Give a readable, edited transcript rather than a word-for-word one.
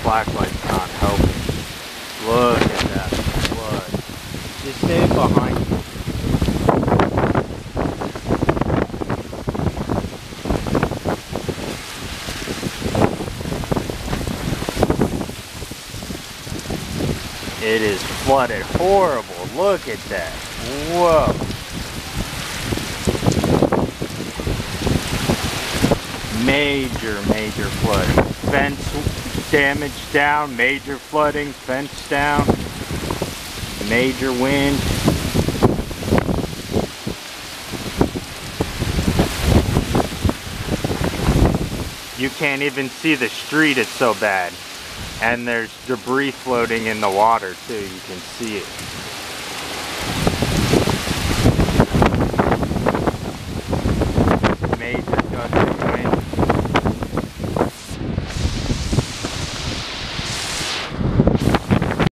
flashlight's not helping. Look at that flood. Just stay behind you. It is flooded horrible. Look at that. Whoa. Major flooding. Fence damage down, major flooding, fence down, major wind. You can't even see the street, it's so bad. And there's debris floating in the water too, you can see it.